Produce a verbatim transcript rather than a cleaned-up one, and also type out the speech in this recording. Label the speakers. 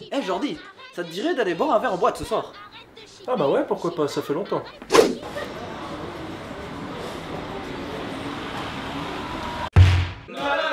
Speaker 1: Eh Jordi, ça te dirait d'aller boire un verre en boîte ce soir?
Speaker 2: Ah bah ouais, pourquoi pas, ça fait longtemps.
Speaker 3: La, la,